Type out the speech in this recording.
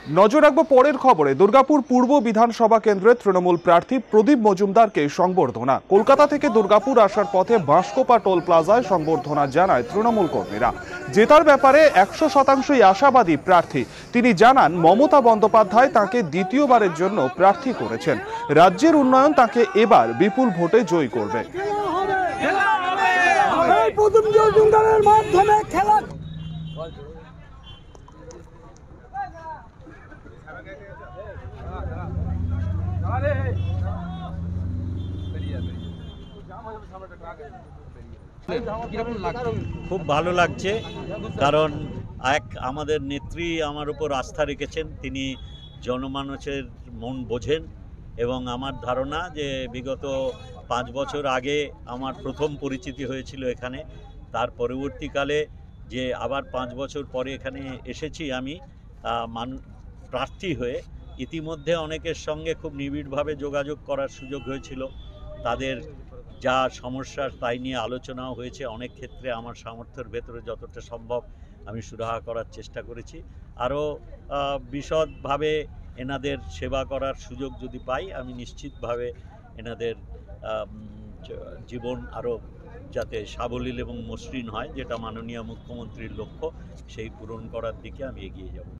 নজর রাখবো পরের খবরে। দুর্গাপুর পূর্ব বিধানসভা কেন্দ্রের তৃণমূল প্রার্থী প্রদীপ মজুমদারকে সংবর্ধনা। কলকাতা থেকে দুর্গাপুর আসার পথে বাঁশকোপা টোল প্লাজায় সংবর্ধনা জানায় তৃণমূল কর্মীরা। জেতার ব্যাপারে 100%ই আশাবাদী প্রার্থী। তিনি জানান, মমতা বন্দ্যোপাধ্যায় তাকে দ্বিতীয়বারের জন্য প্রার্থী করেছেন। রাজ্যের উন্নয়ন তাকে এবার বিপুল ভোটে জয়ী করবে। খুব ভালো লাগছে, কারণ আমাদের নেত্রী আমার উপর আস্থা রেখেছেন। তিনি জনমানুষের মন বোঝেন এবং আমার ধারণা যে বিগত 5 বছর আগে আমার প্রথম পরিচিতি হয়েছিল এখানে। তার পরবর্তীকালে যে আবার 5 বছর পরে এখানে এসেছি আমি প্রার্থী হয়ে, ইতিমধ্যে অনেকের সঙ্গে খুব নিবিড়ভাবে যোগাযোগ করার সুযোগ হয়েছিল। তাদের যা সমস্যা তাই নিয়ে আলোচনাও হয়েছে। অনেক ক্ষেত্রে আমার সামর্থ্যের ভেতরে যতটা সম্ভব আমি সুরাহা করার চেষ্টা করেছি। আরও বিশদভাবে এনাদের সেবা করার সুযোগ যদি পাই, আমি নিশ্চিতভাবে এনাদের জীবন আরও যাতে সাবলীল এবং মসৃণ হয়, যেটা মাননীয় মুখ্যমন্ত্রীর লক্ষ্য, সেই পূরণ করার দিকে আমি এগিয়ে যাব।